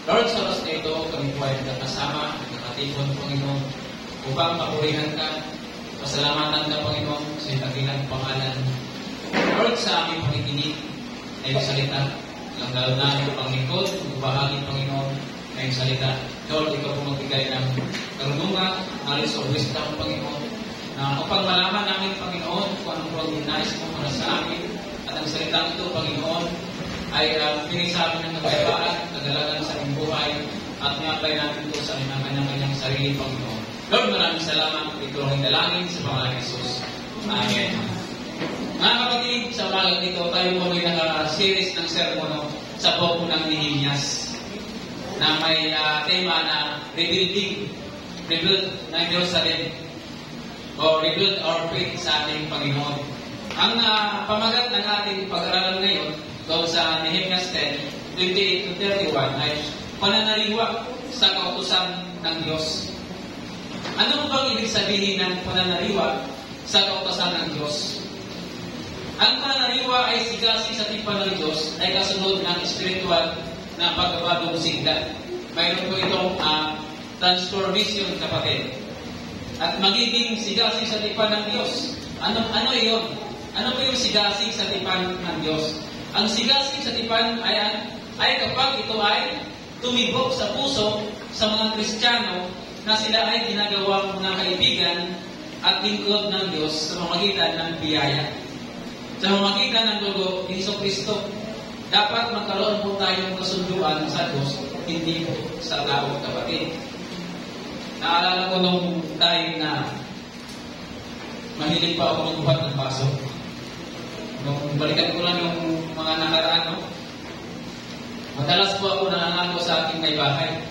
Lord, sa oras na ito, kami po ay nagkakasama, nagkakatipon, Panginoon, upang papurihan ka, pasalamatan ka, Panginoon, sa iyong dakilang pangalan. Lord, sa aming pakikinig ay salita, lalo na ito panglingkod, magbahagi, Panginoon, ay salita. Lord, ikaw po magbigay ng karunungan, knowledge of wisdom, Panginoon, na upang malaman namin, Panginoon, kung anong po ang nais mo para sa amin, at ang salitang ito, Panginoon, ay pinag sa amin ng kagayaan, kagalagan sa aming buhay, at may-apply natin ito sa aming kanyang sarili, Panginoon. Lord, maraming salamat. Ito ang dalangin sa pangalan ni Jesus. Amen. Mga kapatid, sa umagang dito, tayo po ay naka-series ng sermono sa buko ng Nehemias na may tema na rebuild ng Jerusalem o rebuild our faith sa ating Panginoon. Ang pamagat ng ating pag-aralan ngayon doon sa Nehemias 10, 28 to 31 ay pananaliwa sa kautusan ng Diyos. Ano bang ibig sabihin ng pananaliwa sa kautusan ng Diyos? Ang pananaliwa ay sigasi sa tipan ng Diyos ay kasunod ng spiritual na pagbabagong sigla. Mayroon po itong transformation, kapatid. At magiging sigasi sa tipan ng Diyos. Ano iyon? Ano po yung sigasi sa tipan ng Diyos? Ang sigasi sa tipan ay kapag ito ay tumibok sa puso sa mga Kristiyano na sila ay ginagawang mga kaibigan at lingkod ng Diyos sa pamamagitan ng biyaya. Sa pamamagitan ng dugo ni Kristo, dapat magkaroon po tayong kasunduan sa Diyos, hindi po sa tao, kapatid. Naalala ko nung time na mahilig pa ako magbuhat ng baso. Nung balikan ko lang yung mga nakaraan, no? Madalas po ako nangangako sa aking may bahay.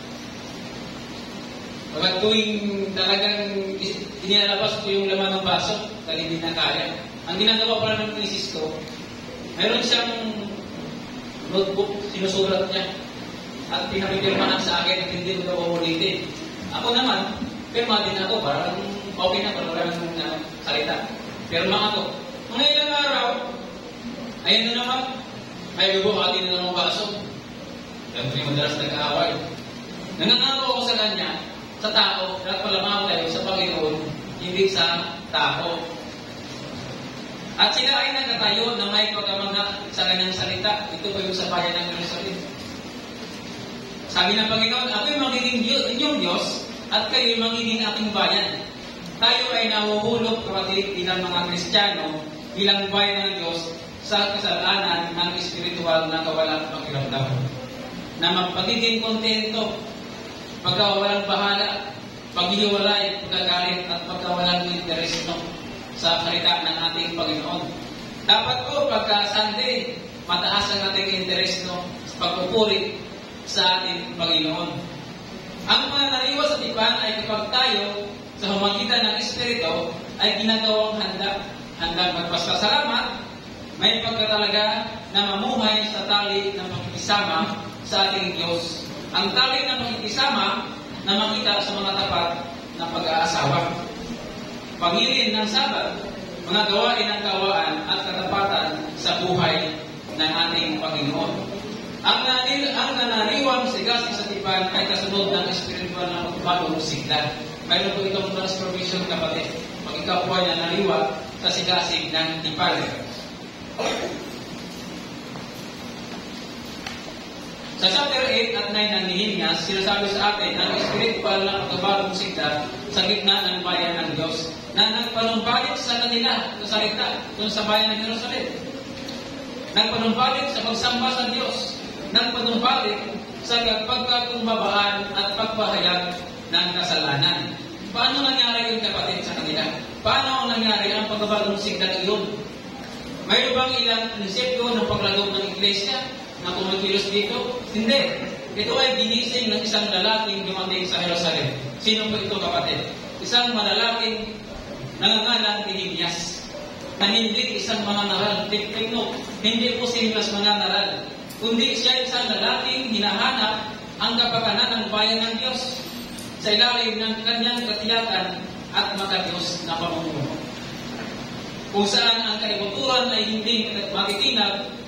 Pagkat tuwing talagang inilalabas ko yung laman ng baso, dahil hindi na kaya. Ang ginagawa pala ng misis ko, mayroon siyang notebook, sinusulat niya. At pinapipirmahan sa akin at hindi ko uulitin. Ako naman, pirma din ako, parang okay na, parang walang salita. Pirma ako. Mga ilang araw, ayun na naman, may bubuhatin na ng baso. Siyempre, madalas nag-aaway. Nangangako ako sa kanya, sa tao, at palamaway sa Panginoon, hindi sa tao. At sila ay nagkatayo na may pagkamanga sa kanyang salita. Ito po yung sa bayan ng Jerusalem. Sabi ng Panginoon, ako'y magiging inyong Diyos at kayo'y magiging aking bayan. Tayo ay nahuhulog, kapatid, bilang mga Kristiyano, bilang bayan ng Diyos sa kasalanan ng espiritual na kawalang pakiramdam. Na magpagiging kontento, pagkawalang bahala, paghiwalay, pagkagalit, at pagkawalang interes sa salita ng ating Panginoon. Dapat po, pagka Sunday, mataas ang ating interes sa pagpupuri sa ating Panginoon. Ang mga nariwa sa tipan ay kapag tayo, sa pamamagitan ng Espiritu, ay ginagawang handang magpasasalamat, may pagkatalaga na mamuhay sa tali ng pakikisama sa ating Diyos. Ang tali ng pakikisama na makita sa mga tapat na pag-aasawa. Pangilin ng Sabat, mga gawain ng kawaan at katapatan sa buhay ng ating Panginoon. Ang nanariwang sigasi sa tipan ay kasunod ng espiritual na pagbagong sigla. Mayroon po itong transformation, kapatid. Pag ikaw po ay nanariwa sa sigasig ng tipan. Sa chapter 8 at 9 ng Nehemias, sinasabi sa atin ang espiritual na pagbagong sigla sa gitna ng bayan ng Diyos na nagpanumbalik sa kanila sa salita kung sa bayan ng Jerusalem. Nagpanumbalik sa pagsamba sa Diyos. Nagpanumbalik sa pagkakumbabaan at pagpahayag ng kasalanan. Paano nangyari yun, kapatid, sa kanila? Paano nangyari ang pagbabagong sigla iyon? Mayroon bang ilang prinsipyo ng paglago ng iglesia na kumakilos dito? Hindi. Ito ay ginising ng isang lalaking dumating sa Jerusalem. Sino po ito, kapatid? Isang malalaking nangangalan ni Nehemias. Na hindi isang mga naral. Hindi po sinilas mga naral. Kundi siya isang lalaking hinahanap ang kapakanan ng bayan ng Diyos sa ilalim ng kanyang katiyakan at maka-Diyos na pamumuno. Kung saan ang kaibuturan ay hindi makikinag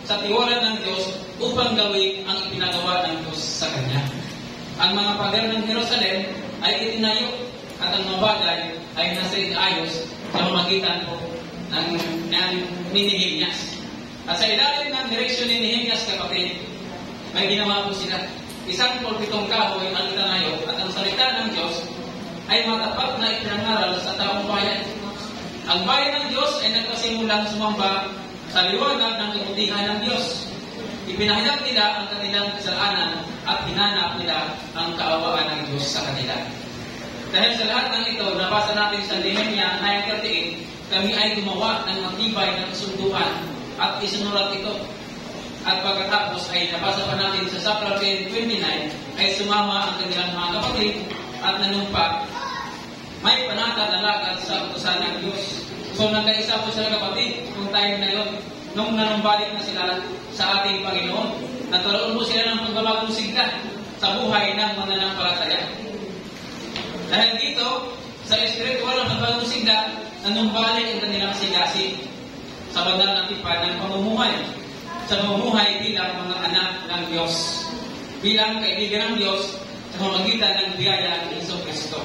sa tiwala ng Diyos upang gawin ang ipinagawa ng Diyos sa kanya. Ang mga pader ng Jerusalem ay itinayo at ang mga bagay ay nasa ayos sa pamamagitan po ng Nehemias. At sa ilalim ng direksyon ni Nehemias, kapatid, may ginawa po sila. Isang pulpitong kahoy ang itinayo at ang salita ng Diyos ay matapat na ipinangaral sa taong bayan. Ang bayan ng Diyos ay nagpasimulang sumamba sa liwanag ng kabutihan ng Diyos. Ipinahayag nila ang kanilang kasalanan at hinanap nila ang kaawaan ng Diyos sa kanila. Dahil sa lahat ng ito, nabasa natin sa Nehemia 9:38, kami ay gumawa ng matibay na kasunduan at isinulat ito. At pagkatapos ay nabasa pa natin sa Sakral 10:29, ay sumama ang kanilang mga kapatid at nanumpa. May panatag na lakad sa utusan ng Diyos. So nagkaisa po sila kapatid, kung time na yun, nung nanumbalik na sila sa ating Panginoon, nagkaroon po sila ng pagbabagong sigla sa buhay ng mananampalataya. Dahil dito, sa espiritual ng pagbabagong sigla, nanumbalik ang kanilang sigasig sa banal na tipan ng pamumuhay. Sa pamumuhay bilang mga anak ng Diyos, bilang kaibigan ng Diyos sa pamamagitan ng biyaya ng Hesus Kristo.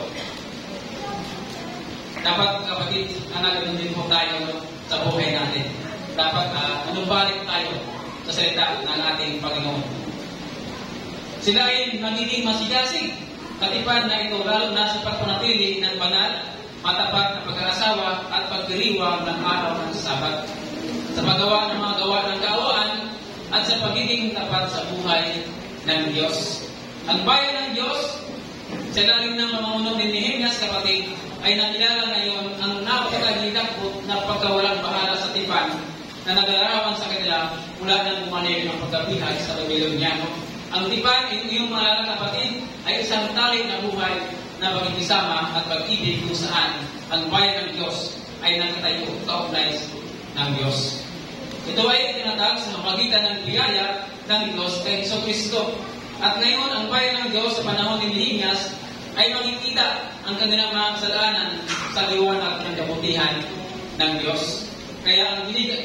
Dapat kapatid, anak, din po tayo sa buhay natin. Dapat manumbalik tayo sa salita ng ating Panginoon. Sila ay magiging masigasig. Katipan na ito lalo na sa pagpanatili ng banal, matapat na pag-aasawa at pagdiriwang ng araw ng Sabat. Sa paggawa ng mga gawa ng kaawaan at sa pagiging tapat sa buhay ng Diyos. Ang bayan ng Diyos, sa lalim ng mamumuno ni Nehemias, kapatid, ay nakilala ngayon ang napakagilakbot na pagkawalang bahala sa tipan na nag-aarawan sa kanila mula nang bumanig ng pagkabihay sa Babiloniano. Ang tipan, yung mga kapatid, ay isang tali na buhay na pagkikisama at pag-ibig kung saan ang bayan ng Diyos ay nakatayo kaugnay ng Diyos. Ito ay tinatag sa pamagitan ng biyaya ng Diyos kay Hesus Kristo. At ngayon, ang bayan ng Diyos sa panahon ni Nehemias ay makikita ang kanilang mga kasalanan sa liwanag ng kabutihan ng Diyos. Kaya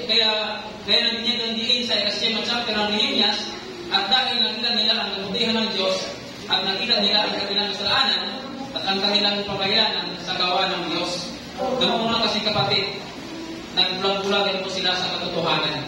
nandiyan sa ikasyam na chapter ng Nehemias, at dahil nakita nila ang kabutihan ng Diyos at nakita nila ang kanilang kasalanan at ang kanilang pamayanan sa gawa ng Diyos, ganoon na kasi kapatid, nagbulag-bulagan po sila sa katotohanan.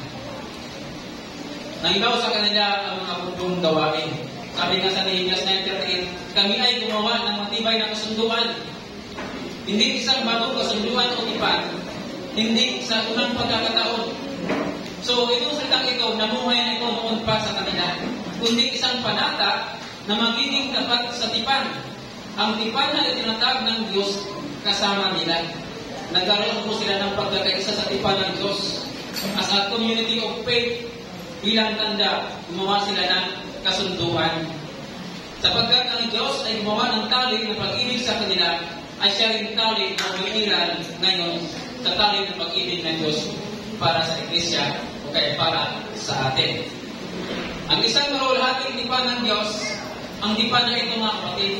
Nangibaw sa kanila ang mga bundong gawain. Sabi nga sa Nehemias 9:38, kami ay gumawa ng matibay na kasunduan. Hindi isang bagong kasunduan o tipan. Hindi sa unang pagkakataon. So, itong salitang ito, namuhay na ito noon pa sa kanila. Kundi isang panata na magiging tapat sa tipan. Ang tipan na itinatag ng Diyos kasama nila. Nagkaroon po sila ng pagkakaisa sa tipan ng Diyos. As a community of faith, bilang tanda, gumawa sila ng kasunduan. Sapagkat ang Diyos ay gumawa ng tali ng pag-ibig sa kanila, ay siya rin tali na umiiral ngayon sa tali ng pag-ibig ng Diyos para sa Iglesia o kaya para sa atin. Ang isang marulahating tipan ng Diyos, ang tipan na ito mga kapatid,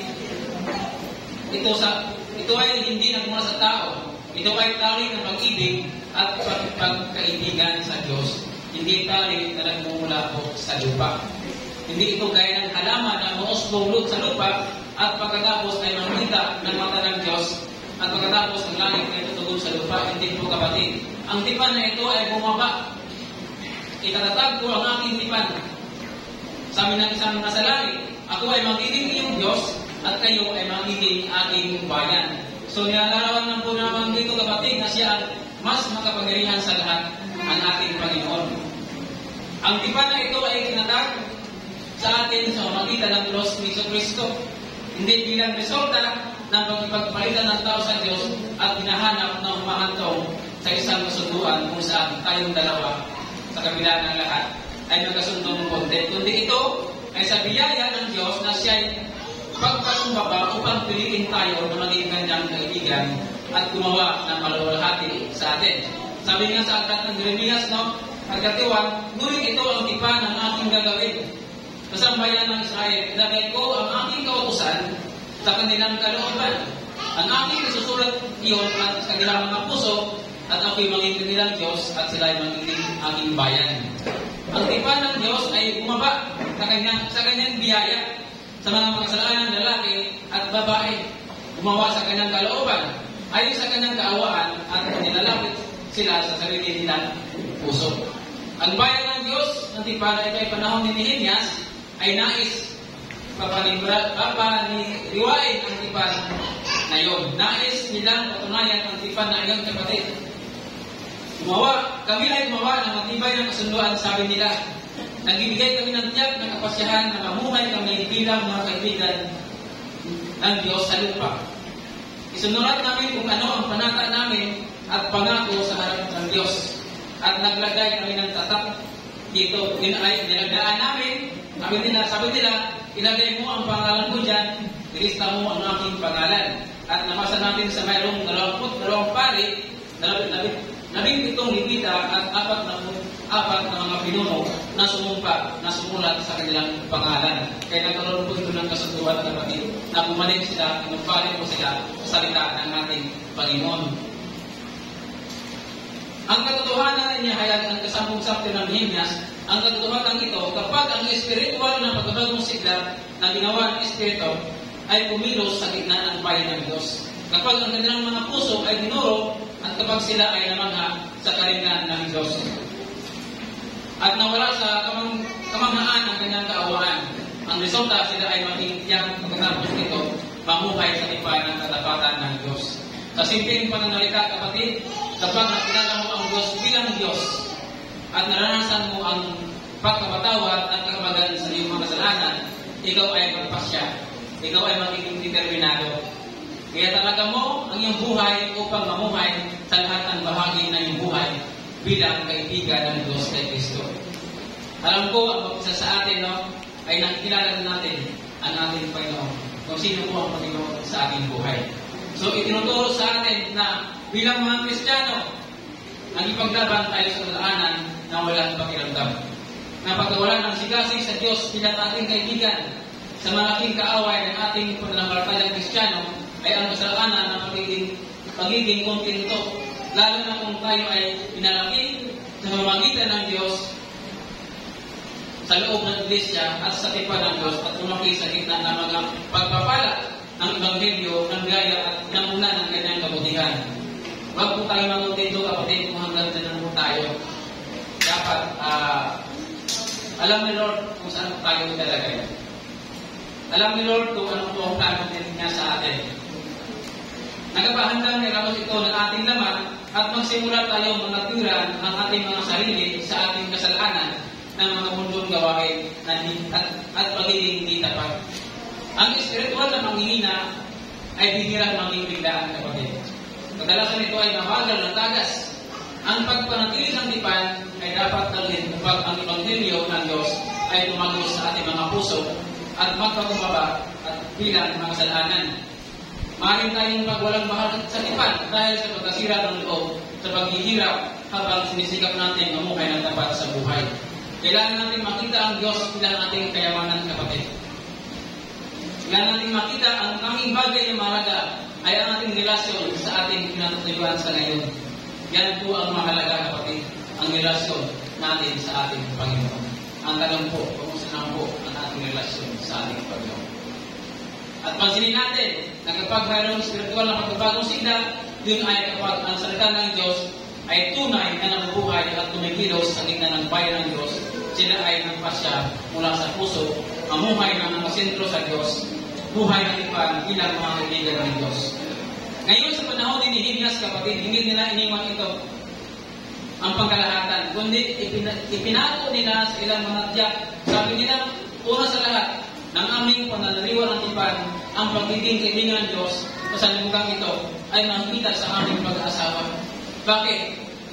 ito ay hindi nagmula sa tao. Ito ay tali ng pag-ibig at pagkaibigan sa Diyos. Hindi tali na nagmumula po sa lupa. Hindi ito gaya ng halaman na umuusbong sa lupa at pagkatapos ay makita ng mata ng Diyos at pagkatapos ng langit ay tutugon sa lupa. Hindi po kapatid. Ang tipan na ito ay bumaba. Itatatag ko ang aking tipan. Sabi ng isang nasa langit, ako ay magiging iyong Diyos at kayo ay magiging aking bayan. So nilalarawan ng po naman dito kapatid na siya ang mas makapangyarihan sa lahat, ang ating Panginoon. Ang tipan na ito ay tinatag sa atin sa pamamagitan ng Diyos ni Hesus Kristo. Hindi bilang resulta ng pagpapalitan ng tao sa Diyos at hinahanap na humahantong sa isang kasunduan kung saan tayong dalawa sa kabila ng lahat ay magkasundong konti. Kundi ito ay sa biyaya ng Diyos na siya ay pagpanumbaba upang pilitin tayo na maging kanyang kaibigan at gumawa ng maluwalhati sa atin. Sabi nga sa aklat ng Jeremias, Pagkatiwan, ngunit ito ang tipan ng aking gagawin. Sa bayan ng Israel, ilagay ko ang aking kautusan sa kanilang kalooban. Ang aking isusulat iyon at sa kanilang mga puso, at ako'y maging kanilang Diyos at sila ay magiging aking bayan. Ang tipan ng Diyos ay bumaba sa kanyang biyaya sa mga makasalanan ng lalaki at babae. Gumawa sa kanyang kalooban, ayon sa kanyang kaawaan at nilalapit sila sa sarili nilang puso. Ang bayan ng Diyos ng tipan ay kay panahon ni Nehemias ay nais papaniwain ang tipan na yun. Nais nilang patunayan ang tipan na iyon, kapatid. Kami ay gumawa ng matibay ng kasunduan, sabi nila. Nagbibigay kami ng tiyak ng kapasyahan na mamuhay kami bilang mga kaibigan ng Diyos sa lupa. Isunurat namin kung ano ang panata namin at pangako sa harap ng Diyos. At naglagay kami ng tatak dito. Nilagdaan namin, sabi nila, ilagay mo ang pangalan ko dyan, ilista mo ang aking pangalan. At nabasa natin sa mayroong 22 pari, 17 lipita at 4 na mga pinuno na sumulat sa kanilang pangalan. Kaya nagkaroon po ito ng kasunduan, kapatid, na bumalik sila, inumpalik po sila sa salita ng ating Panginoon. Ang katotohanan niya hayag ang kasampung-sakto ng Nehemias, ang katotohanan ito, kapag ang espiritual na pagbabagong sigla na ginawa ng Espiritu ay pumilos sa gitna ng bayan ng Diyos. Kapag ang kanilang mga puso ay dinuro at kapag sila ay namangha sa kalingan ng Diyos. At nawala sa kamanghaan ng kanyang kaawaan. Ang resulta, sila ay makikiyang pagkatapos nito, mamuhay sa tipan ng katapatan ng Diyos. Sa simpleng pananalita, kapatid, kapag nakilala mo ang Diyos bilang Diyos at naranasan mo ang pagkapatawad at kakamagan sa iyong mga kasalanan, ikaw ay magpasya. Ikaw ay magiging determinado. Kaya talaga mo ang iyong buhay upang mamuhay sa lahat ng bahagi ng iyong buhay bilang kaibigan ng Diyos kay Kristo. Alam ko, ang isa sa atin ay nakikilala natin ang ating Panginoon, kung sino po ang Panginoon sa ating buhay. So, itinuturo sa atin na bilang mga Kristiyano, nagipaglaban tayo sa kadaanan na walang pakiramdam. Na pagkawalan ng sigasig sa Diyos bilang ating kaibigan, sa malaking kaaway ng ating pananampalatayang Kristiyano, ay ang kasalanan na pagiging kontento, lalo na kung tayo ay pinalaki sa pamamagitan ng Diyos sa loob ng Iglesia at sa tipan ng Diyos at lumaki sa gitna ng mga pagpapala ng Ebanghelyo ng gaya at namuna ng kanyang kabutihan. Huwag po tayo makontento, kapatid, kung hanggang dyan po tayo. Dapat alam ni Lord kung saan tayo ilalagay. Alam ni Lord kung ano po ang plano niya sa atin. Nagpapahandang nilabas ito ng ating laman at magsimula tayong manatiran ang ating mga sarili sa ating kasalanan ng mga mundong gawain at pagiging hindi tapat. Ang espiritual na manghihina ay bihirang maging biglaan, kapatid. Kadalasan ito ay mabagal na tagas. Ang pagpanatili ng tipan ay dapat dalhin upang ang Ebanghelyo ng Diyos ay tumagos sa ating mga puso at magpakumbaba at bilang mga kasalanan. Maaaring tayong magwalang mahal sa tipan dahil sa pagkasira ng loob sa paghihirap habang sinisikap natin mamuhay ng tapat sa buhay. Kailangan natin makita ang Diyos bilang ating kayamanan, kapatid. Kailangan natin makita ang aming bagay na mahalaga ay ang ating relasyon sa ating pinatutuyuan sa ngayon. Yan po ang mahalaga, kapatid, ang relasyon natin sa ating Panginoon. Ang tanong po, kumusta na po ang ating relasyon sa ating Panginoon. At pansinin natin na kapag mayroong spiritual na pagbabagong sigla, yun ay kapag ang salita ng Diyos ay tunay na nabubuhay at tumikilos sa gitna ng bayan ng Diyos, sila ay nagpasya mula sa puso, mamuhay ng nakasentro sa Diyos, buhay ng tipan bilang mga kaibigan ng Diyos. Ngayon sa panahon ni Nehemias, kapatid, hindi nila iniwan ito ang pangkalahatan, kundi ipinako nila sa ilang mga tiyak. Sabi nila, una sa lahat, ng aming pananaliwan ng tipan, ang pagiging kaibigan ng Diyos sa libugang ito ay makikita sa aming pag-aasawa. Bakit?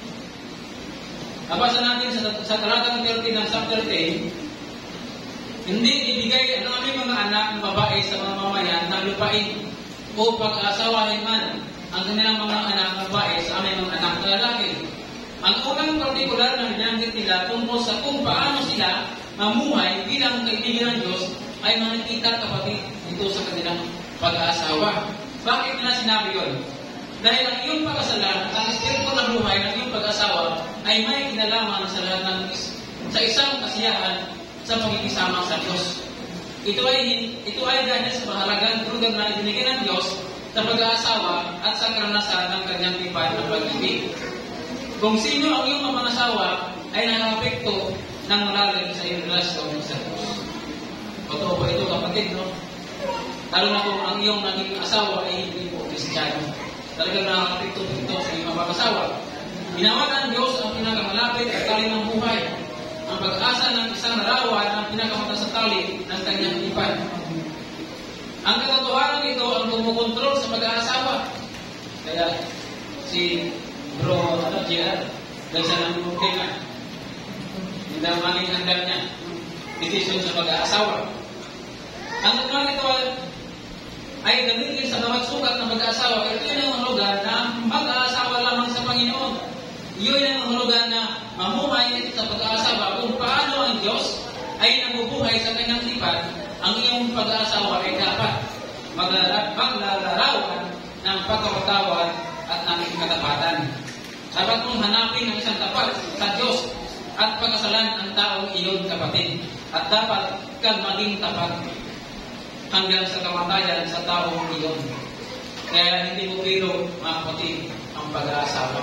Nabasa natin sa talatang 30 ng chapter 10, hindi ibigay ang aming mga anak ng babae sa mga mamayan ng lupain o pag-aasawahin man ang kanilang mga anak ng babae sa aming mga anak na lalaki. Ang unang partikular na binanggit nila tungkol sa kung paano sila mamuhay bilang kaibigan ng Diyos ay makikita, kapatid, dito sa kanilang pag-aasawa. Bakit nila sinabi yun? Dahil ang iyong pag-asalan, ang espiritu ng buhay ng iyong pag-asawa ay may kinalaman sa lahat ng sa isang kasiyahan sa pagkikisama sa Diyos. Ito ay dahil sa mahalagang tulong na ibinigay ng Diyos sa pag-aasawa at sa karanasan ng kanyang tipan ng pag-ibig. Kung sino ang iyong mapangasawa ay nakapekto ng malalim sa iyong relasyon sa Diyos. Totoo ba ito, kapatid, no? Lalo na kung ang iyong naging asawa ay hindi po Kristiyano. Talagang nakakapekto ito sa iyong mapangasawa. Ginawa ng Diyos ang pinakamalapit at tali ng buhay. Ang pag-asa ng isang larawan ang pinakamataas sa tali ng kanyang tipan. Ang katotohanan ito ang kumukontrol sa pag-aasawa. Kaya si Bro JR, dahil siya ng problema, hindi na maging handal niya desisyon sa pag-aasawa. Ang katotohanan ito ay gamitin sa bawat sukat ng pag-aasawa. Ito yung mahulugan na mag-aasawa lamang sa Panginoon. Iyon ang mahulugan na mamuhay sa pag-aasawa kung paano ang Diyos ay nabubuhay sa kanyang tipan. Ang iyong pag-aasawa ay dapat maglalarawan ng pagkakatawad at ng katapatan. Dapat mong hanapin ang isang tapat sa Diyos at pagkasalan ang taong iyon, kapatid. At dapat kang maging tapat hanggang sa kamatayan sa taong iyon. Kaya hindi mo biro, mga kapatid, ang pag-aasawa.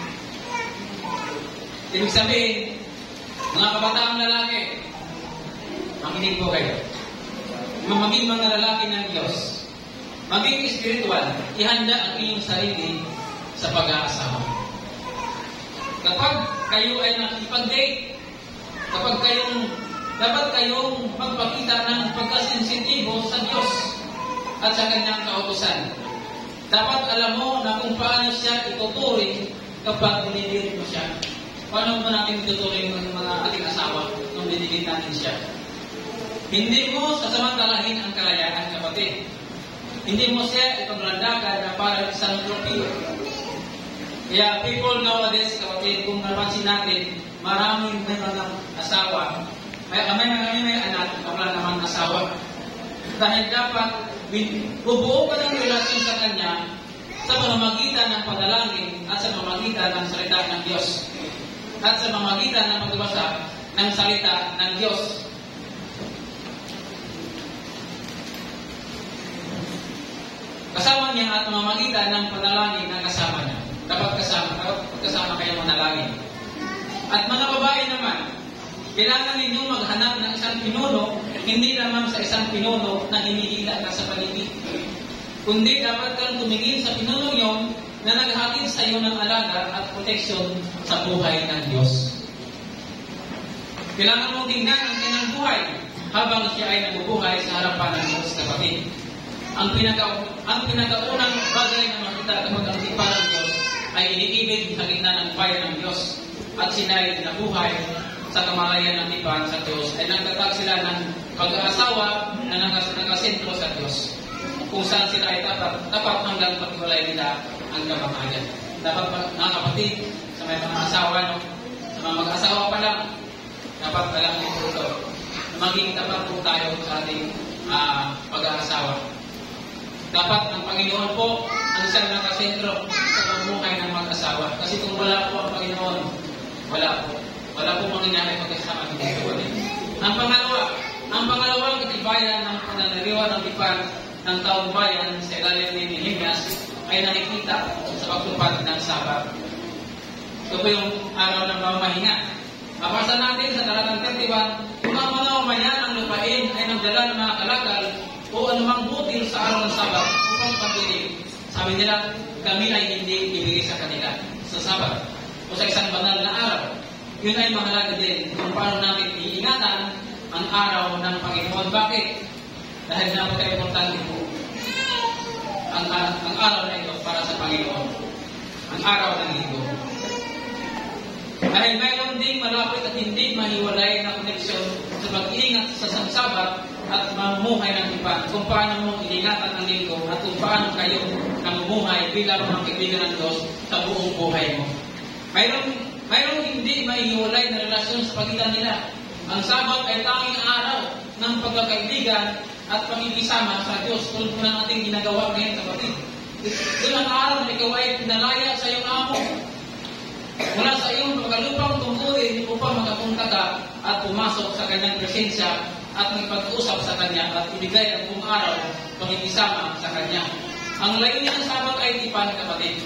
Ibig sabihin, mga kabataang lalaki, makinig po kayo. Maging mga lalaki ng Diyos, maging espiritual, ihanda ang inyong sarili sa pag-aasawa. Kapag kayo ay nakipag-date, dapat kayong magpakita ng pagkasensitibo sa Diyos at sa kanyang kautusan. Dapat alam mo na kung paano siya ituturing kapag dinidirit mo siya. Paano mo natin ituturing ng mga ating asawa nung dinidirit natin siya? Hindi mo sasamantalahin ang kalayaan, kapatid. Hindi mo siya ipaglandakan na para isang tropeo. Kaya people nowadays, kapatid, kung napansin natin, maraming may mga asawa, may anak, wala namang asawa. Dahil dapat bubuo ka ng relasyon sa Kanya sa pamamagitan ng panalangin at sa pamamagitan ng salita ng Diyos. At sa pamamagitan ng pagbasa ng salita ng Diyos. Kasama niya at pamamagitan ng panalangin ng kasama niya. Dapat kasama kayo manalangin. At mga babae naman, kailangan ninyo maghanap ng isang pinuno, hindi lamang sa isang pinuno na hinihila ka sa paligid. Kundi dapat kang tumingin sa pinuno yon na naghatid sa iyo ng alaga at proteksyon sa buhay ng Diyos. Kailangan mong tingnan ang kanyang buhay habang siya ay nabubuhay sa harapan ng Diyos, kapatid. Ang pinakaunang bagay na makita kapag ang tipan ng Diyos ay iniibig sa gitna ng bayan ng Diyos at sinay na buhay sa kamalayan ng tipan sa Diyos ay nagtatag sila ng pag-aasawa na nakasentro sa Diyos kung saan sila ay tapat hanggang paghiwalay nila ang kamatayan. Dapat mga kapatid, sa may mga asawa, no? Sa mga mag-asawa pa lang, dapat alam niyo ito. Maging tapat po tayo sa ating pag-aasawa. Dapat ang Panginoon po ang siyang nakasentro sa pamumuhay ng mag-asawa. Kasi kung wala po ang Panginoon, wala po mangyayari pagkasama ng dalawa. Ang pangalawang katibayan ng pananaliwa ng tipan ng taong bayan sa ilalim ni Nehemias ay nakikita sa pagtupad ng Sabat. Ito po yung araw ng pamamahinga. Mabasa natin sa talatang 31, kung ang mga mamayan ng lupain ay nagdala ng mga kalakal o anumang butil sa araw ng Sabat upang pagdilig. Sabi nila, kami ay hindi ibigay sa kanila sa Sabat o sa isang banal na araw. Yun ay mahalaga din kung paano natin iingatan ang araw ng Panginoon. Bakit? Dahil napaka-importante po ang araw na ito para sa Panginoon. Ang araw ng linggo. Dahil mayroon ding malapit at hindi mahiwalay na koneksyon sa pag-iingat sa Sabat at mamumuhay ng iba. Kung paano mo iingatan ang linggo at kung paano kayo namumuhay bilang mga kaibigan ng Diyos sa buong buhay mo. Mayroong hindi maihiwalay na relasyon sa pagitan nila. Ang Sabat ay tanging araw ng pagkakaibigan at pagkikisama sa Diyos. Tulad po na natin ginagawa ngayon, kapatid. Doon ang araw na ikaw ay pinalaya sa iyong amo. mula sa iyong pagkalupang tungkulin upang makapunta ka at pumasok sa kanyang presensya at magpag-usap sa kanya at ibigay ang buong araw pakikisama sa kanya. Ang layunin ng Sabat ay tipan, kapatid,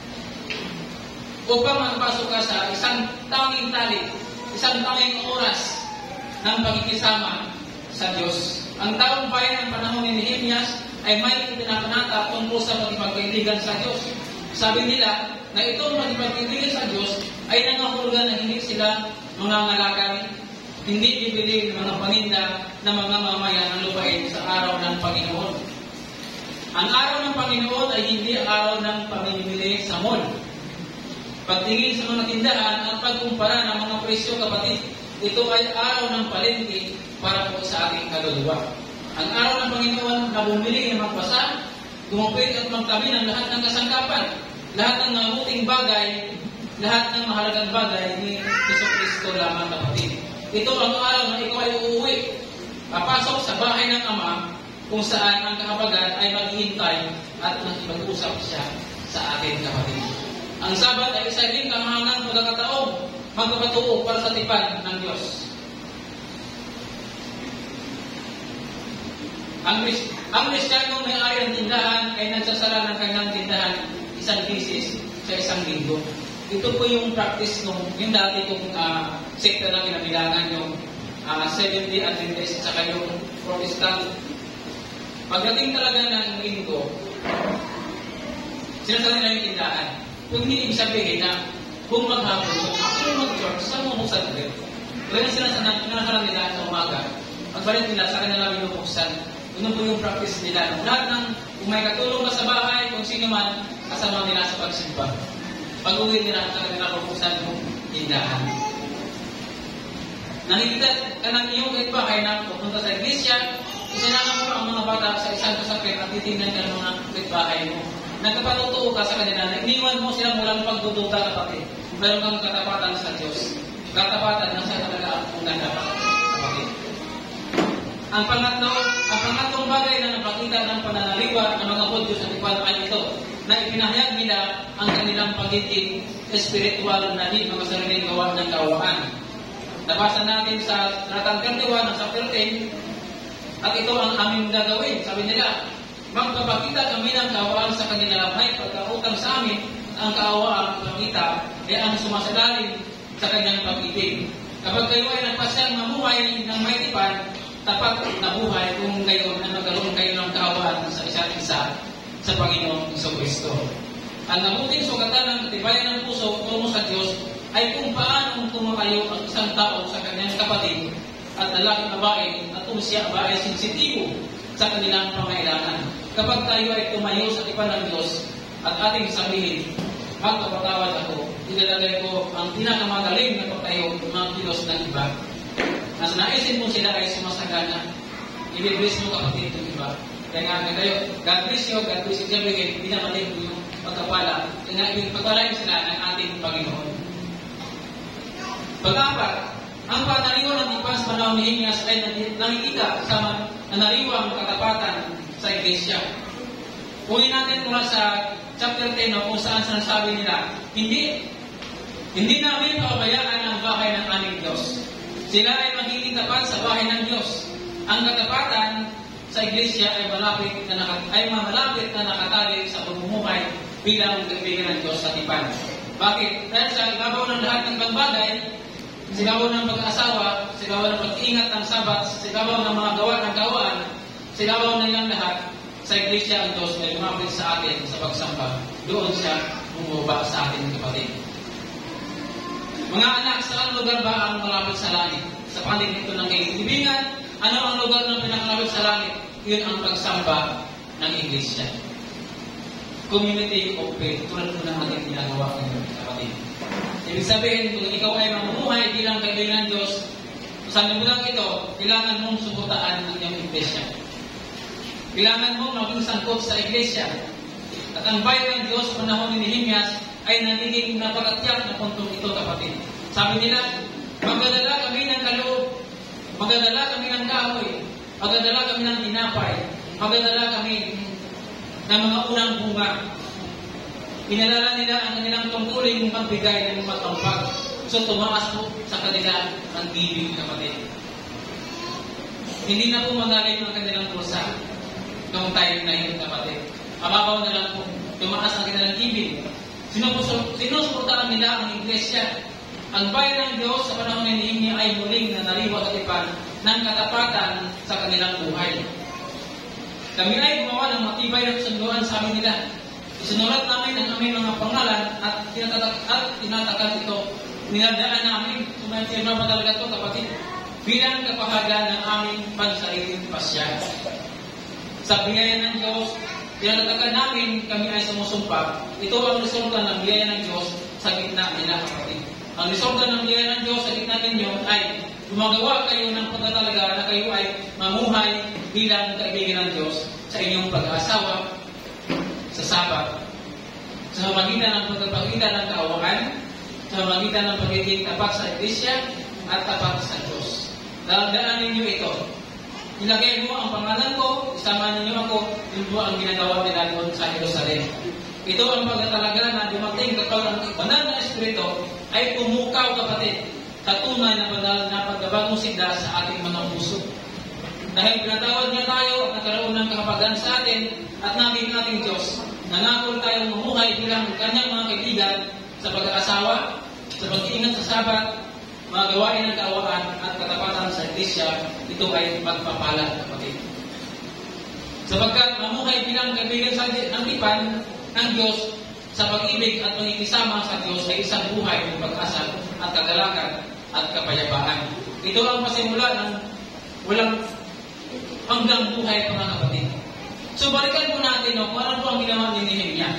upang makapasok ka sa isang tanging tali, isang tanging oras ng pakikisama sa Diyos. Ang taong bayan ng panahon ni Nehemias ay may ipinapanata tungkol sa pagkipagkaibigan sa Diyos. Sabi nila na itong pagkipagkaibigan sa Diyos ay nangahulugan na hindi sila mangangalakan, hindi bibili ng mga paninda ng mga mamayan ng lupain sa araw ng Panginoon. Ang araw ng Panginoon ay hindi ang araw ng pamimili sa mall. Pagtingin sa mga tindahan at pagkumpara ng mga presyo, kapatid, ito ay araw ng palengke para po sa ating kaluluwa. Ang araw ng Panginoon na bumili ng magbasa, gumupit at magtabi ng lahat ng kasangkapan, lahat ng mabuting bagay, lahat ng mahalagang bagay ni Jesucristo lamang, kapatid. Ito ang araw na ikaw ay uuwi, papasok sa bahay ng Ama, kung saan ang kahabagan ay maghihintay at makipag-usap siya sa atin, kapatid. Ang Sabat ay isa rin kamahangang pagkakataong magpapatuo para sa tipan ng Diyos. Ang Kristiyanong may-ari ng tindahan ay nagsasara ng kanyang tindahan isang bisis sa isang linggo. Ito po yung practice yung dati kong sekta na kinabilangan, yung Seventh-day Adventist at saka yung Protestant. Pagdating talaga ng linggo, sinasali na yung tindahan. Kung hindi ibig sabihin na kung maghapon, after mag-church, saan mo buksan ulit? Kaya sinasara nila sa umaga, pagbalik nila sa kanila binubuksan. Yun po yung practice nila. Lahat ng, kung may katulong ka sa bahay, kung sino man, kasama nila sa pagsimba. Pag-uwi nila sa kanila bubuksan yung tindahan. Nakikita ka ng iyong bahay na pupunta sa iglesia, isinangan mo ang mga bata sa isang kasapit at titingnan ka ng mga kapitbahay mo. Nagkapatutuo ka sa kanila na iniwan mo silang walang pagdududa, kapatid. Meron kang katapatan sa Diyos. Katapatan na sa talaga ang ganda, kapatid. Ang pangatlong bagay na napakita ng pananaliwa ng mga Hudyo sa tipan ay ito, na ipinahayag nila ang kanilang pagiging espiritual na di mga sariling gawa ng kawaan. Nabasa natin sa Talatang 31 ng chapter 10, at ito ang aming gagawin. Sabi nila, magpapakita kami ng kaawaan sa kanila, may pagkautang sa amin, ang kaawaan pakita ay ang sumasalalim sa kanyang pag-ibig. Kapag kayo ay nagpasyang mamuhay ng may tipan, tapat na buhay kung kayo na magkaroon kayo ng kaawaan sa isa't isa sa Panginoong Jesucristo. Ang nabuting sugatan ng katibayan ng puso tungo sa Diyos ay kung paano tumatayo ang isang tao sa kanyang kapatid at lalaking babae at kung siya ba ay sensitibo sa kanilang pangailangan. Kapag tayo ay tumayo sa tipan ng Diyos at ating sabihin, magpapatawad ako, ilalagay ko ang pinakamagaling na pagtayo ng mga kilos ng iba. Nasa naisin mo sila ay sumasagana. I-bless mo, kapatid, ng iba. Kaya nga tayo, God bless you, God bless you. Sabihin, pinamaling mo yung pagkapala. Kaya nga, pagpalain sila ng ating Panginoon. Pag-apat, ang panaliwa ng tipan sa panahon ni Nehemias ay nakikita sa nanaliwang katapatan sa iglesia. Kunin natin mula sa chapter 10 kung saan sinasabi nila, hindi namin pabayaan ang bahay ng aming Diyos. Sila ay magiging tapat sa bahay ng Diyos. Ang katapatan sa iglesia ay malapit na nakatali sa pamumuhay bilang kaibigan ng Diyos sa tipan. Bakit? Dahil sa ibabaw ng lahat ng bagay, sigawan ng pag-asawa, sigawan ng pag-iingat ng Sabat, sigawan ng mga gawa ng gawaan, sigawan ng ilang lahat, sa iglesia ang Diyos ay lumapit sa atin sa pagsamba. Doon siya bumaba sa atin, kapatid. Mga anak, saan lugar ba ang malapit sa langit? Sa panig nito ng kaibigan, ano ang lugar ng pinakalapit sa langit? Yun ang pagsamba ng iglesia. Community of faith, tulad po ng ating ginagawa ngayon, kapatid. Ibig sabihin, kung ikaw ay mamumuhay bilang kaibigan ng Diyos, sa limulang ito, kailangan mong suportaan ang iyong iglesia. Kailangan mong maging sangkot sa iglesia. At ang bayan ng Diyos panahon ni Nehemias ay nagiging napakatyak na puntong ito, kapatid. Sabi nila, magdadala kami ng kaloob, magdadala kami ng kahoy, magdadala kami ng tinapay, magdadala kami ng mga unang bunga. Inalala nila ang kanilang tungkuling magbigay ng matampag. So tumaas po sa kanila ang giving, kapatid. Hindi na po magaling ang kanilang kursa noong time na yun, kapatid. Mababaw na lang po, tumaas ang kanilang giving. Sinusuportahan nila ang iglesia. Ang bayan ng Diyos sa panahon ni Nehemia ay muling nanariwa-katipan ng katapatan sa kanilang buhay. Kami ay gumawa ng matibay na kasunduan sa amin nila. Isinulat namin ang aming mga pangalan at tinatakan ito. Ninadaan namin, sumayang pa talaga ito, kapatid, bilang kapahagan ng aming pansariling pasya. Sa biyaya ng Diyos, tinatakan namin, kami ay sumusumpa. Ito ang resulta ng biyaya ng Diyos sa gitna nila, kapatid. Ang resulta ng biyaya ng Diyos sa gitna ninyo ay gumagawa kayo ng pagkatalaga na kayo ay mamuhay bilang kaibigan ng Diyos sa inyong pag-aasawa, sa Sabat, sa magitan ng pagpapakita ng kaawaan, sa magitan ng pagiging tapat sa Iglesia at tapat sa Diyos. Daan ninyo ito. Ilagay mo ang pangalan ko, isama ninyo ako, yun po ang ginagawa nila doon sa Jerusalem. Ito ang pagkatalaga na dumating kapag ang banal na Espiritu ay pumukaw, kapatid, sa tunay na banal na pagbabagong sigla sa ating mga puso. Dahil pinatawad niya tayo at nagkaroon ng kahabagan sa atin at naging ating Diyos, nangakol tayong mamuhay bilang kanyang mga kaibigan sa pag-aasawa, sa pag-iingat sa Sabat, mga gawain ng kaawaan at katapatan sa Iglesia. Ito ay pagpapala, kapatid. Sapagkat mamuhay bilang kaibigan sa ng tipan ng Diyos sa pag-ibig at pangikisama sa Diyos ay isang buhay ng pag-asa at kagalakan at kapayapaan. Ito ang pasimula ng walang hanggang buhay, mga kapatid. So balikan po natin kung ano po ang ginawa ni Nehemia.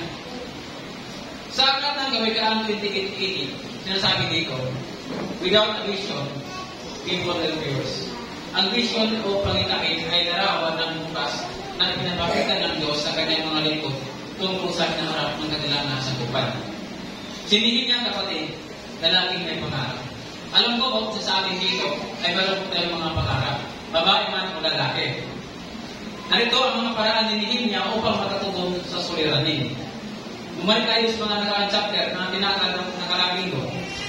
Sa aklat ng Kawikaan 28:80, sinasabi dito, without a vision, people will perish. Ang vision o pangitain ay larawan ng bukas na pinapakita ng Diyos sa kanyang mga lingkod tungkol sa pinaharap ng kanilang nasagupan. Sinihin niya, kapatid, lalaking may pangarap. Alam ko, sa atin dito ay meron po tayong mga pangarap, babae man o lalaki. Narito ang mga paraan ni Nehemia upang makatulong sa suliranin. Bumalik tayo sa mga nakaraang chapter na tinakal ng nakaraang linggo.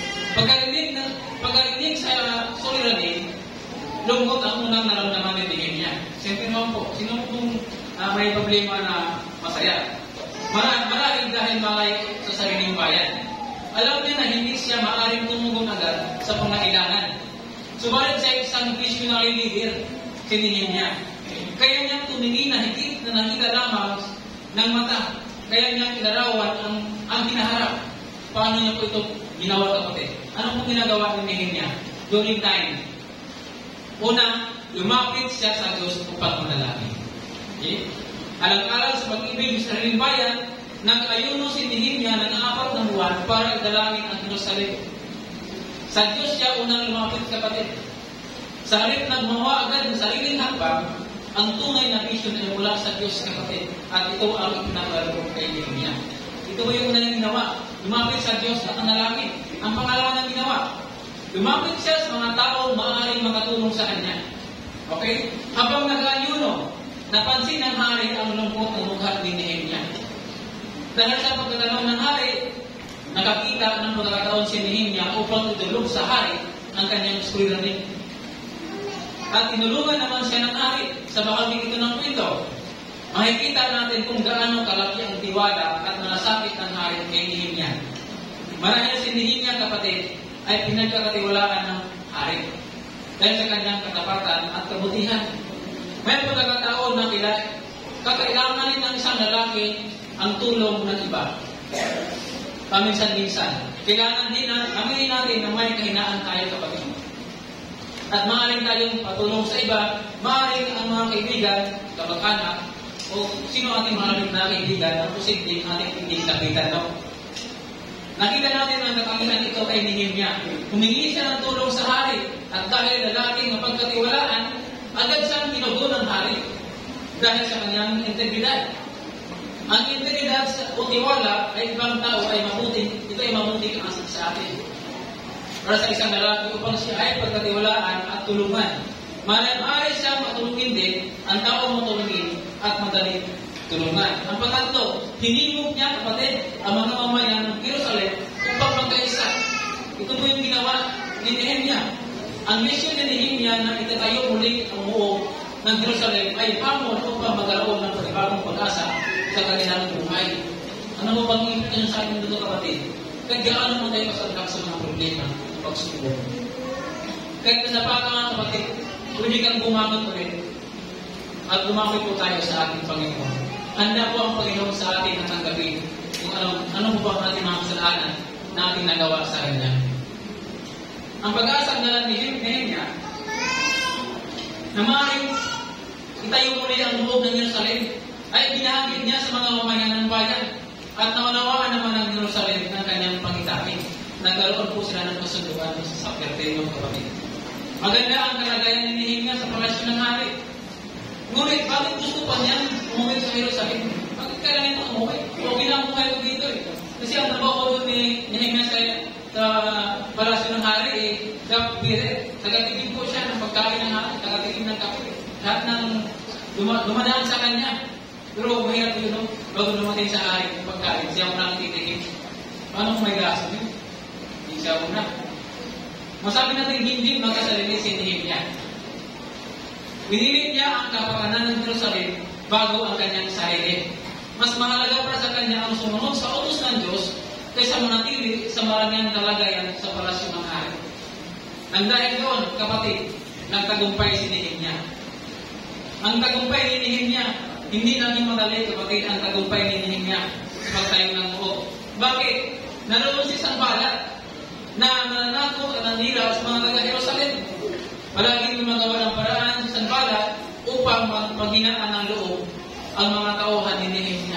Pagkarinig sa suliranin, lungkot ang unang naramdaman ni Nehemia. Siyempre naman po, sino pong may problema na masaya? Maraming dahil malay sa sariling bayan. Alam niya na hindi siya maaaring tumugon agad sa pangailangan. Subalit sa isang visionary leader, si Nehemia, kaya niya tumingin na higit na nakita lamang ng mata. Kaya niya kilarawan ang hinaharap. Paano niya po ito ginawa, kapatid? Ano pong ginagawa ni Nehemia during time? Una, lumapit siya sa Diyos upang manalangin. Okay? Alang-alang sa pag-ibig sa sariling bayan, nag-ayuno si Nehemia ng 4 na buwan para idalangin ang Jerusalem. Sa Diyos siya unang lumapit, kapatid. Sa halip na gumawa agad ng sariling hakbang, ang tunay na vision ay mula sa Diyos, kapatid. At ito ang ipinagalo kay Nehemia. Ito yung una niyang ginawa. Lumapit sa Diyos at nanalangin. Ang pangalawa niyang ginawa, lumapit siya sa mga taong maaaring makatulong sa kanya. Okay? Habang nag-ayuno, napansin ng hari ang lungkot ng mukha ni Nehemia. Dahil sa pagkatanaw ng hari, nakakita ng pagkakataon si Nehemia upang itulong sa hari ang kanyang suliranin. At tinulungan naman siya ng hari sa bahaging ito ng kwento. Makikita natin kung gaano kalaki ang tiwala at malasakit ng hari kay Nehemia. Marahil si Nehemia, kapatid, ay pinagkakatiwalaan ng hari dahil sa kanyang katapatan at kabutihan. May pagkakataon na kakailangan rin ng isang lalaki ang tulong ng iba. Paminsan-minsan. Kailangan din aminin natin na may kahinaan tayo, kapatid. At maaaring tayong patulong sa iba, maaaring ang mga kaibigan, kapag-anak, o sino ating maraming na kaibigan, ang posibleng ating hindi kapitan, no? Nakita natin ang nakakilan ito kay Nehemia. Humingi siya ng tulong sa hari, at dahil lalaking mapagkatiwalaan, agad siyang tinugon ng hari dahil sa kanyang integridad. Ang integridad o tiwala ay ibang tao ay mabuting, ito ay mabuting asal sa atin. Para sa isang lalaki upang siya ay pagkatiwalaan at tulungan. Maaari siyang matulungin din ang tao matulungin at madali tulungan. Ang pangatlo, hinimok niya, kapatid, ang mga mamayan ng Jerusalem upang magkaisa. Ito po yung ginawa ni Nehemia. Ang mission ni Nehemia na itatayo muli ang muo ng Jerusalem ay pamon upang magkaroon ng panibagong pag-asa sa kanilang buhay. Ano mo bang implikasyon sa akin dito, kapatid? Kahit gaano mo tayo kasadlak sa mga problema ng pagsubok. Kahit nasapaka nga, kapatid, pwede kang gumamit ulit at gumamit po tayo sa ating Panginoon. Handa po ang Panginoon sa atin na tanggapin kung ano po ang ating mga kasalanan na ating nagawa sa Kanya. Ang pag-asa na ni Nehemia na maaaring itayo muli ang loob ng Jerusalem ay binahagit niya sa mga mamayan ng bayan at naunawaan naman ng Jerusalem ng kanyang pangitain. Nagkaroon po sila ng kasunduan sa Saktertenyo, kapatid. Maganda ang kalagayan ni Nehemia sa palasyo ng hari. Ngunit, bakit gusto pa niyan umuwi sa Jerusalem? Bakit kailangan ito umuwi? Okay lang umuwi ko dito eh. Kasi ang trabaho doon ni Nehemia sa palasyo ng hari tagatigin po siya ng pagkain ng hari, tagatigin ng kape. Lahat ng dumadaan sa kanya. Pero mahirap yun, no? Bago dumating sa hari ng pagkain, siya mo lang titigin. Paano kung may gaso yun? Hindi siya una. Masabi natin hindi magkasalili si Nehemia. Pinilit niya ang kapakanan ng Jerusalem bago ang kanyang sarili. Mas mahalaga para sa kanya ang sumunod sa utos ng Diyos kaysa manatili sa maraming kalagayan sa palasyo ng hari. Ang dahil doon, kapatid, nagtagumpay si Nehemia. Ang tagumpay ni Nehemia, hindi naging madali, kapatid, ang tagumpay ni Nehemia sa pagtayo ng muo. Bakit? Naroon si Sanballat na nanako at nanira sa mga taga-Jerusalem. Palaging gumagawa ng paraan si Sanballat upang maghinaan ng loob ang mga tauhan ni Nehemia.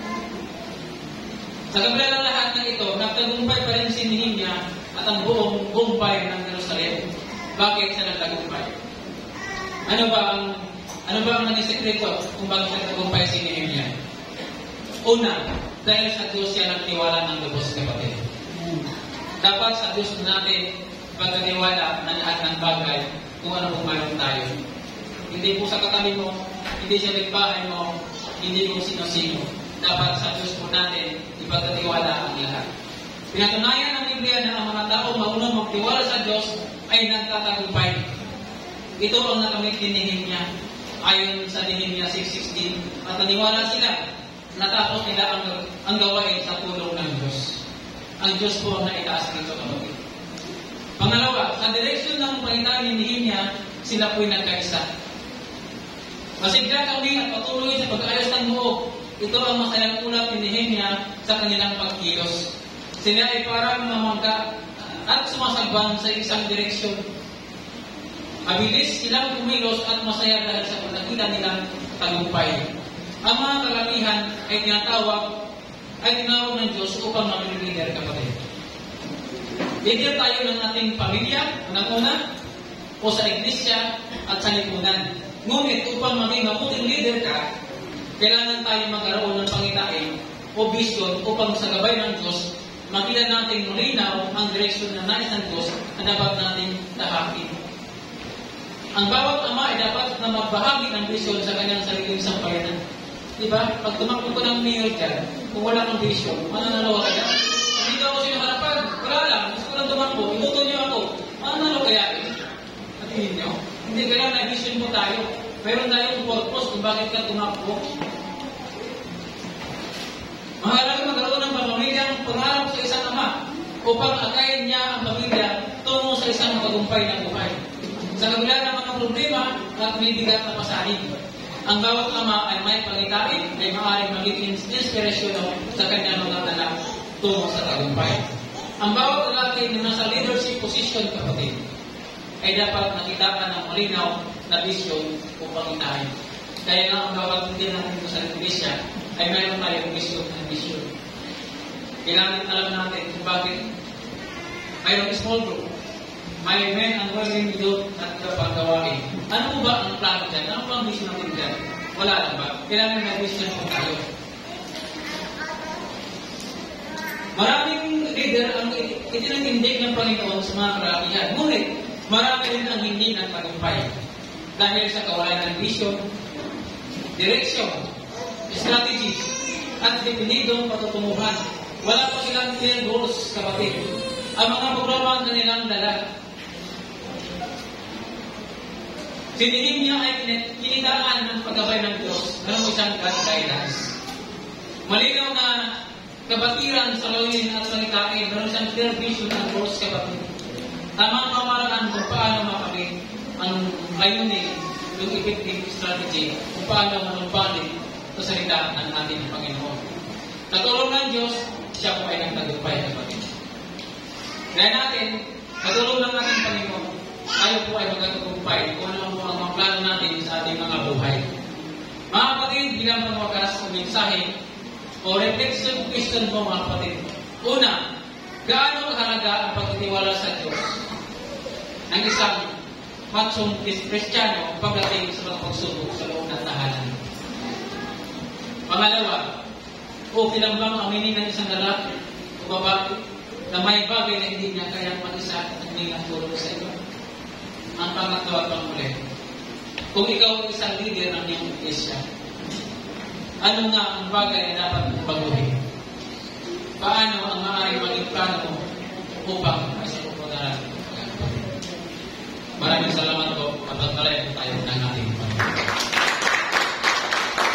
Sa kabila ng lahat ng ito, nagtagumpay pa rin si Nehemia at ang buong bumpay ng Jerusalem. Bakit siya nagtagumpay? Ano ba ang naging sekreto kung bakit nagtagumpay si Nehemia? Una, dahil sa Diyos siya nagtiwala ng lubos, kapatid. Dapat sa Diyos natin pagkatiwala ng lahat ng bagay kung ano kung mayroon tayo. Hindi po sa katabi mo, hindi sa bahay mo, hindi kung sino-sino. Dapat sa Diyos po natin ipagkatiwala ang lahat. Pinatunayan ng Biblia na ang mga tao marunong magtiwala sa Diyos ay nagtatagumpay. Ito ang nakamit ni Nehemia ayon sa Nehemia 6:16 at naniwala sila natapos nila ang gawain sa tulong ng Diyos. Ang Diyos po ang naitaas dito, kapatid. Pangalawa, sa direksyon ng pangitain ni Nehemia, sila po'y nagkaisa. Masigla kami at patuloy sa pag-ayos ng muo. Ito ang masayang ulat ni Nehemia sa kanilang pagkilos. Sila ay parang mamangka at sumasagban sa isang direksyon. Mabilis silang kumilos at masaya dahil sa pagkakita nilang tagumpay. Ang mga kalamihan ay tinawag ng Diyos upang maging leader, kapatid. Leader tayo ng ating pamilya, una, o sa iglesia at sa lipunan. Ngunit upang maging mabuting leader ka, kailangan tayo magkaroon ng pangitain o vision upang sa gabay ng Diyos, makita natin malinaw ang direksyon na nais ng Diyos na dapat natin tahakin. Ang bawat ama ay dapat na magbahagi ng vision sa kanyang sariling sampayanan. Diba? Pag tumakbo ko ng mayor dyan, kung wala kang vision, mananalo ka dyan. Hindi ka ako sinaharapan. Wala lang. Gusto ko lang tumakbo. Inuto niyo ako. Mananalo kaya eh? Natingin niyo? Hindi kaya na vision mo tayo. Meron tayong purpose kung bakit ka tumakbo. Mahalaga magkaroon ng pamilyang pangarap sa isang ama upang akayin niya ang pamilya tungo sa isang matagumpay na buhay. Sa kabila ng mga problema at may bigat na pasanin, ang bawat ama ay may pangitain ay maaaring magiging inspirasyon sa kanyang mga anak tungo sa tagumpay. Ang bawat lalaki na nasa leadership position, kapatid, ay dapat nakitaan ng malinaw na vision o pangitain. Kaya nga ang bawat hindi natin sa iglesia ay mayroon tayong vision. Kailangan alam natin kung bakit mayroong small group. May men and women youth at kapagawain. Ano ba ang plano dyan? Ano ba ang vision natin dyan? Wala lang ba? Kailangan may vision po tayo. Maraming leader ang itinatindig ng Panginoon sa mga karakihan. Ngunit, marami rin ang hindi nagtagumpay. Dahil sa kawalan ng vision, direksyon, strategies, at definidong patutunguhan. Wala pa silang clear goals, kapatid. Ang mga programa ang kanilang dala. Si Nehemia ay kinitaan ng paggabay ng Diyos. Alam mo isang God guidance. Malinaw na kabatiran sa lawin at salitain. Meron siyang clear vision ng Diyos, kapatid. Tamang kamaraan kung paano makakit ang layunin, yung effective strategy, kung paano manumpanin sa salita ng ating Panginoon. Natulong ng Diyos, siya po ay nagtagumpay, kapatid. Kaya natin, natulong ng ating Panginoon, tayo po ay magtagumpay kung ano po ang mga plano natin sa ating mga buhay. Mga kapatid, bilang pangwakas ng mensahe o reflection question po, mga kapatid. Una, gaano kahalaga ang pagtitiwala sa Diyos ng isang matsong Kristiyano pagdating sa mga pagsubok sa loob ng tahanan? Pangalawa, okay lang bang aminin ng isang lalaki o babae na may bagay na hindi niya kayang mag-isa at hindi natulog sa iyo? Ang pangatlo at panghuli, kung ikaw ay isang leader ng iyong iglesia, ano nga ang bagay na dapat baguhin? Paano ang maaaring maging plano mo upang sa pagpadalan? Maraming salamat po.